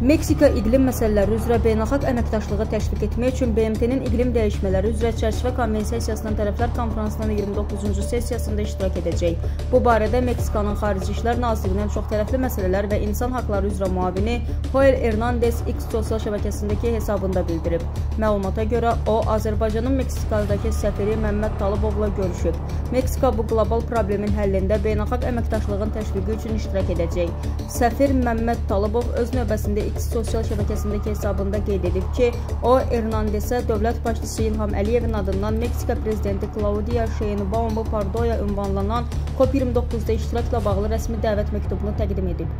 Meksika iqlim məsələləri üzrə beynəlxalq əməkdaşlığı təşviq etmək üçün BMT-nin iqlim dəyişmələri üzrə çərçivə konvensiyasının tərəflər konfransının 29-cu sessiyasında iştirak edəcək. Bu barədə Meksikanın Xarici İşlər Nazirliyinin çoxtərəfli məsələlər və insan haqları üzrə müavini Joel Hernandez X sosial şəbəkəsindəki hesabında bildirib. Məlumata görə o, Azərbaycanın Meksikadakı səfiri Məmməd Talıbovla görüşüb. Meksika bu qlobal problemin həllində beynəlxalq əməkdaşlığın təşviqi üçün iştirak edəcək. Səfir Məmməd Talıbov öz növbəsində X sosial şəbəkəsindəki hesabında qeyd edib ki, o, Hernandezə dövlət başçısı İlham Əliyevin adından Meksika prezidenti Claudia Sheinbaum Pardoya ünvanlanan COP29-da iştirakla bağlı rəsmi dəvət məktubunu təqdim edib.